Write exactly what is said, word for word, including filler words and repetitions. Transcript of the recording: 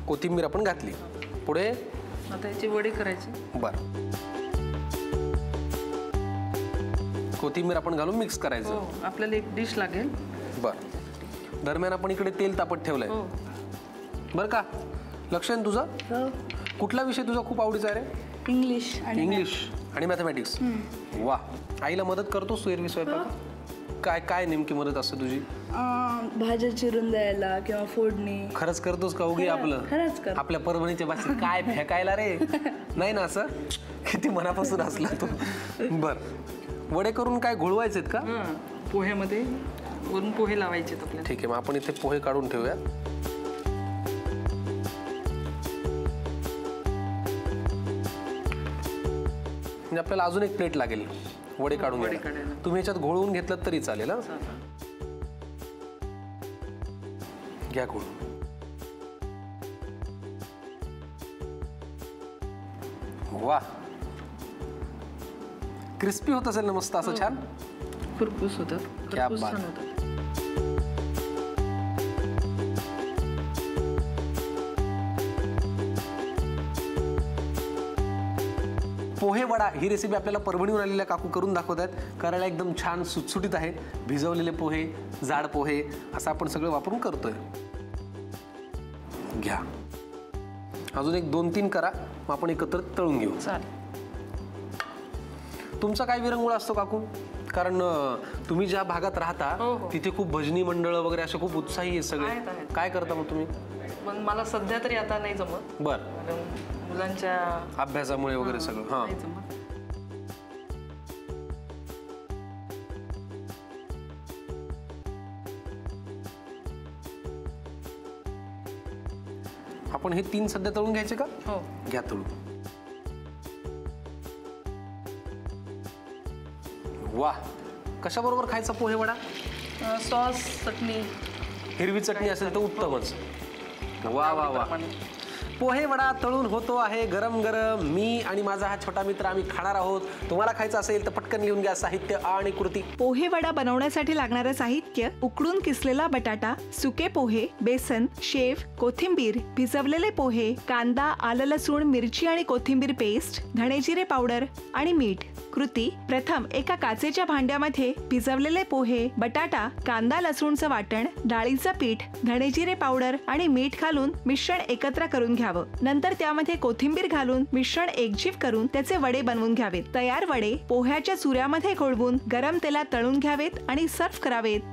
कोथिंबीर आपण घातली. पुढे आता याची वडी करायची. बरं, कोथिंबीर आपण घालून मिक्स करायचं. हो, आपल्याला एक डिश लागेल. बरं, दरम्यान आपण इकडे तेल तापत ठेवलंय. हो. बरं का, लक्ष आहे तुझं? हो. कुठला विषय तुझा खूप आवडीचा आहे रे? इंग्लिश आणि इंग्लिश आणि मॅथमॅटिक्स. वा, आईला मदत करतोस तू एरवी स्वयंपाक? काय काय नेमकी मदत असते तुझी? अं, भाज्या चिरून द्यायला किंवा फोडणी. खरंच करतोस का उगी आपलं? खरंच कर. आपल्या परभणीच्या भाषेत काय फेकायला रे? नाही ना, असं किती मनापासून असला तू. बर, वडे करून काय घोळवायचेत का? हां, पोह्यामध्ये वरून पोहे लावायचे आपल्याला. ठीक आहे, मग आपण इथे पोहे काढून ठेवूया. म्हणजे आपल्याला अजून एक प्लेट लागेल वडे काढून वडे घ्यायला. काढायला. तुम्ही ह्याच्यात घोळवून घेतलं तरी चालेल. हा, चालेल. घ्या घोळून. वा, क्रिस्पी होत असेल ना मस्त असं छान. खुरपूस होतात. क्या खुरपूस बात. छान होतात. पोहे वडा ही रेसिपी आपल्याला परभणीहून आलेल्या काकू करून दाखवत आहेत. करायला एकदम छान सुटसुटीत आहे. भिजवलेले पोहे, जाड पोहे असं आपण सगळं वापरून करतोय. घ्या, अजून एक दोन तीन करा, मग आपण एकत्र तळून घेऊ. चालेल. तुमचा काय विरंगुळा असतो काकू? कारण तुम्ही ज्या भागात राहता हो, हो. तिथे खूप भजनी मंडळ वगैरे असे खूप उत्साही आहेत सगळे. आहेत, आहेत. काय करता मग तुम्ही? पण मला सध्या तरी आता नाही जमत. बर, कारण मुलांच्या अभ्यासामुळे वगैरे सगळं. हां, नाही जमत. आपण हे तीन सध्या तळून घ्यायचे का? हो. घ्या तळून. वा, कशाबरोबर खायचा पोहे वडा? अं, सॉस, चटणी. हिरवी चटणी असेल तर उत्तमच. वा वा वा, पोहे वडा तळून होतो आहे गरम गरम. मी आणि माझा हा छोटा मित्र आम्ही खाणार आहोत. तुम्हाला खायचं असेल तर पटकन लिहून घ्या साहित्य आणि कृती. पोहे वडा बनवण्यासाठी लागणारे साहित्य: उकडून किसलेला बटाटा, सुके पोहे, बेसन, शेव, कोथिंबीर, भिजवलेले पोहे, कांदा, आलं लसूण मिरची आणि कोथिंबीर पेस्ट, धणे जिरे पावडर आणि मीठ. कृती: प्रथम एका काचेच्या भांड्यामध्ये भिजवलेले पोहे, बटाटा, कांदा लसूणचं वाटण, डाळीचं पीठ, धणे जिरे पावडर आणि मीठ घालून मिश्रण एकत्र करून घ्यावं. नंतर त्यामध्ये कोथिंबीर घालून मिश्रण एकजीव करून त्याचे वडे बनवून घ्यावेत. तयार वडे पोह्याच्या चुऱ्यामध्ये घोळवून गरम तेलात तळून घ्यावेत आणि सर्व्ह करावेत.